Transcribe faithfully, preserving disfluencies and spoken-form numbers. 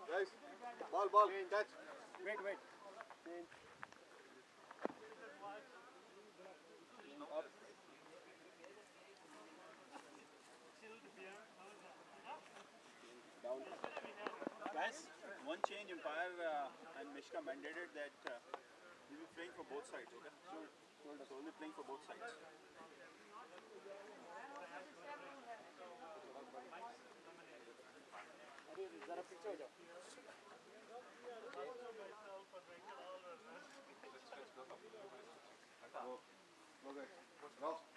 Guys, ball, ball, catch. Wait, wait. Up. Down. Guys, one change. Umpire uh, and Mishka mandated that uh, we'll be playing for both sides. Okay. So, so we'll be playing for both sides. जरा पीछे हो जाओ. Go. Go, guys. Go.